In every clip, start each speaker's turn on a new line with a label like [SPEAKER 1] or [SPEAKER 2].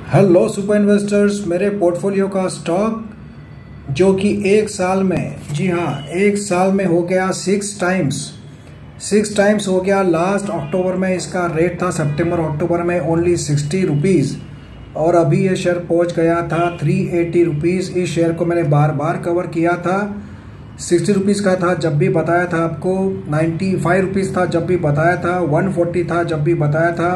[SPEAKER 1] Hello super investors, मेरे portfolio का stock जो कि एक साल में, जी हाँ, एक साल में हो गया सिक्स टाइम्स हो गया। लास्ट अक्टूबर में इसका रेट था, सितंबर अक्टूबर में ओनली 60 रुपीज़, और अभी ये शेयर पहुंच गया था 380 रुपीज़। इस शेयर को मैंने बार बार कवर किया था। 60 रुपीज़ का था जब भी बताया था आपको, 95 रुपीज़ था जब भी बताया था, 140 था जब भी बताया था,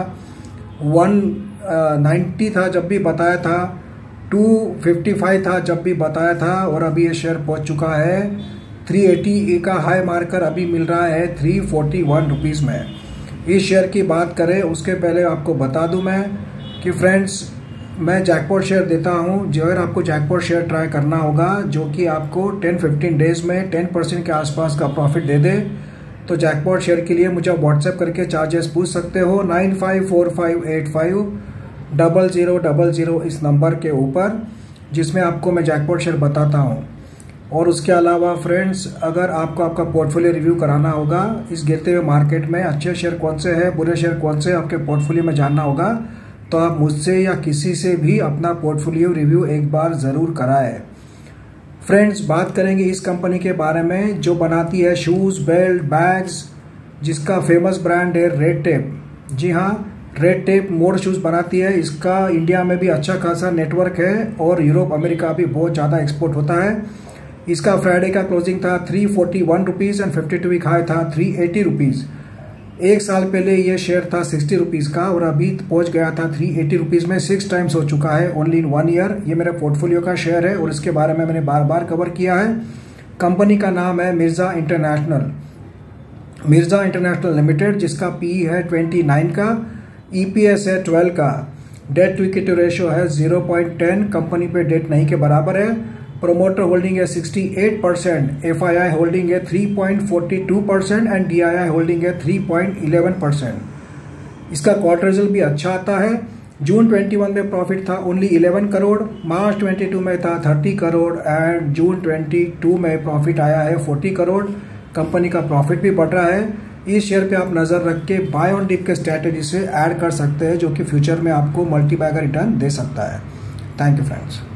[SPEAKER 1] 190 था जब भी बताया था, 255 था जब भी बताया था, और अभी ये शेयर पहुंच चुका है 380 का हाई मार्कर अभी मिल रहा है 341 रुपीज़ में। इस शेयर की बात करें उसके पहले आपको बता दूं मैं कि फ्रेंड्स, मैं जैकपॉट शेयर देता हूं। जो अगर आपको जैकपॉट शेयर ट्राई करना होगा जो कि आपको 10-15 डेज में 10% के आसपास का प्रॉफिट दे दे, तो जैकपॉट शेयर के लिए मुझे व्हाट्सएप करके चार्जेस पूछ सकते हो 9545850000 इस नंबर के ऊपर, जिसमें आपको मैं जैकपॉट शेयर बताता हूं। और उसके अलावा फ्रेंड्स, अगर आपको आपका पोर्टफोलियो रिव्यू कराना होगा इस गिरते हुए मार्केट में, अच्छे शेयर कौन से हैं, बुरे शेयर कौन से आपके पोर्टफोलियो में जानना होगा, तो आप मुझसे या किसी से भी अपना पोर्टफोलियो रिव्यू एक बार ज़रूर कराएं। फ्रेंड्स, बात करेंगे इस कंपनी के बारे में जो बनाती है शूज़, बेल्ट, बैग्स, जिसका फेमस ब्रांड है रेड टेप। जी हाँ, रेड टेप मोड शूज़ बनाती है। इसका इंडिया में भी अच्छा खासा नेटवर्क है और यूरोप, अमेरिका भी बहुत ज़्यादा एक्सपोर्ट होता है। इसका फ्राइडे का क्लोजिंग था 341 रुपीज़ एंड 52 वीक हाई था 380 रुपीज़। एक साल पहले ये शेयर था 60 रुपीज़ का और अभी पहुंच गया था 380 रुपीज़ में। 6 टाइम्स हो चुका है ओनली इन 1 ईयर। ये मेरे पोर्टफोलियो का शेयर है और इसके बारे में मैंने बार बार कवर किया है। कंपनी का नाम है मिर्जा इंटरनेशनल लिमिटेड, जिसका पी है 29 का, ईपीएस है 12 का, डेट टू इक्विटी रेशियो है 0.10, कंपनी पे डेट नहीं के बराबर है। प्रोमोटर होल्डिंग है 68%, एफआईआई होल्डिंग है 3.42% एंड डीआईआई होल्डिंग है 3.11%। इसका क्वार्टर रिजल्ट भी अच्छा आता है। जून 21 में प्रॉफिट था ओनली 11 करोड़, मार्च 22 में था 30 करोड़ एंड जून 22 में प्रॉफिट आया है 40 करोड़। कंपनी का प्रॉफिट भी बढ़ रहा है। इस शेयर पे आप नज़र रख के बाय ऑन डिप के स्ट्रैटेजी से ऐड कर सकते हैं, जो कि फ्यूचर में आपको मल्टीबैगर रिटर्न दे सकता है। Thank you friends.